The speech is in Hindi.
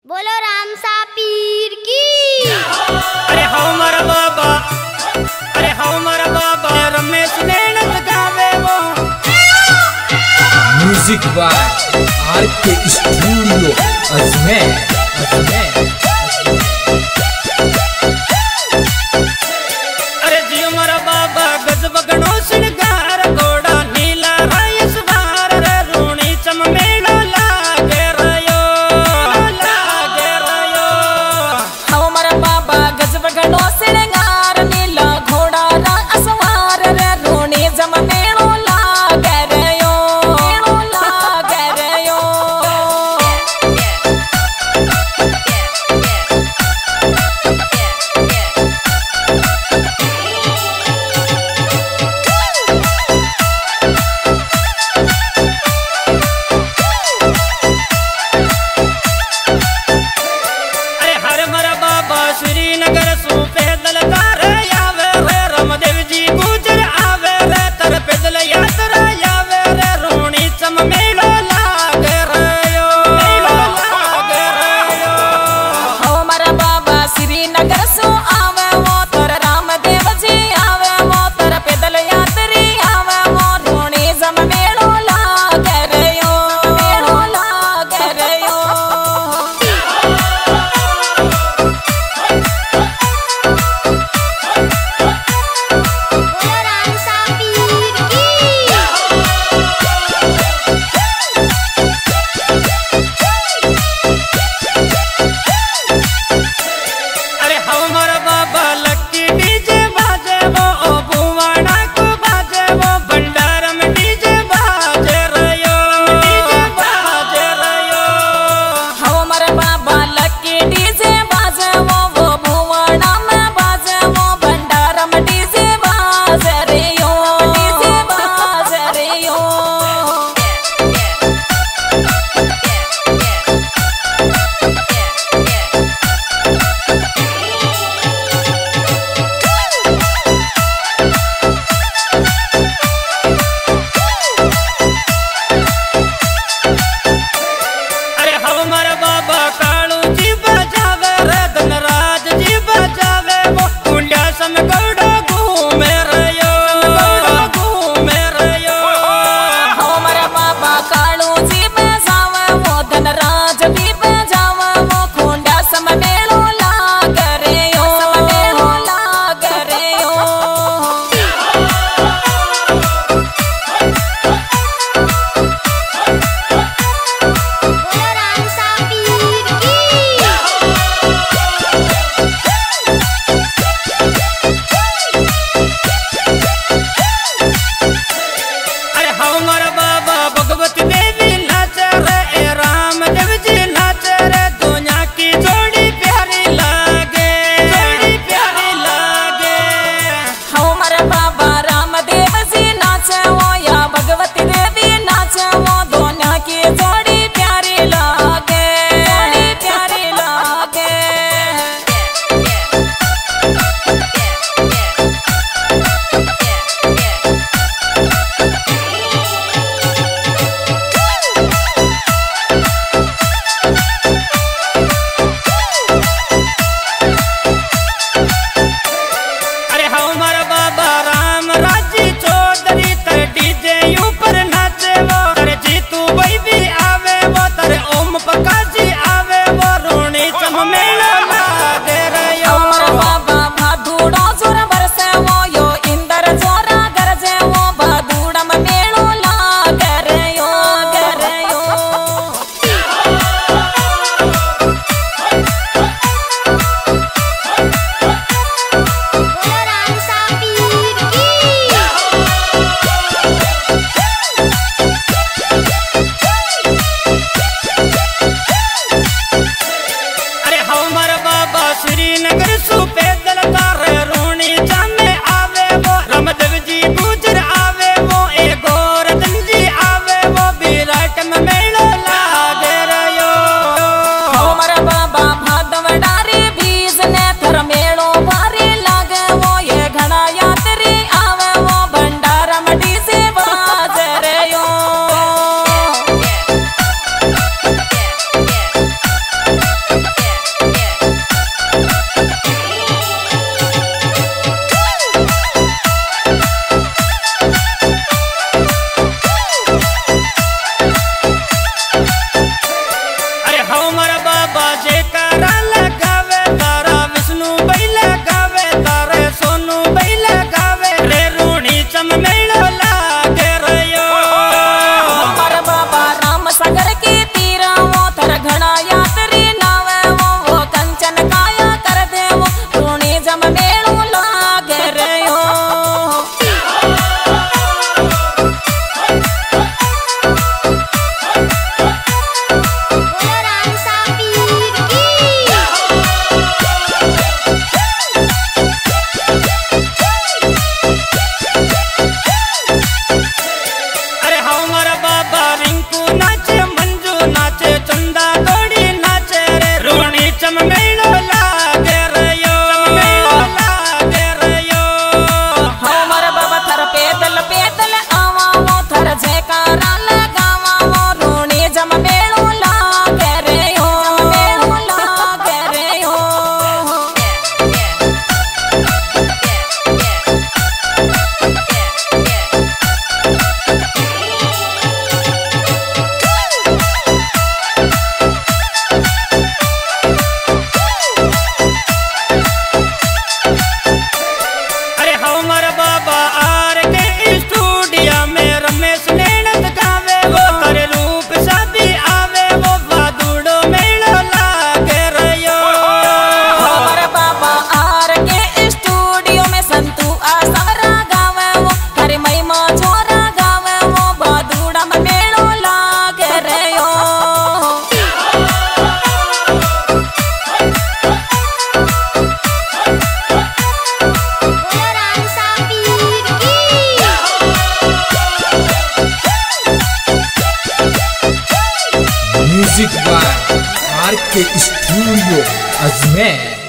बोलो राम सा पीर की। अरे हमारा बाबा, अरे हमारा बाबा रमेश नैनत गावे वो। Music by RK studio Ajmer. अरे जी हमारा बाबा गजब गणो श्रृंगार घोड़ा नीला राय सवार रे रूणी चममेलो लागे रयो लागे रयो। हमारा बाबा गजब गणो श्रृंगार नीला घोड़ा राय सवार रे रूणी चममेलो लागे रयो लागे रयो। हमारा बाबा जयकारा लगावे तारा विष्णु भाई लगावे तारे सोनू भाई लगावे रे रूणी चम मेलो लागे रयो हमारा बाबा राम सागर के तीरा वो थर घना यात्री नावे वो कंचन काया कर दे वो रूणी जम मेलो लागे रयो music by R K studio Ajmer.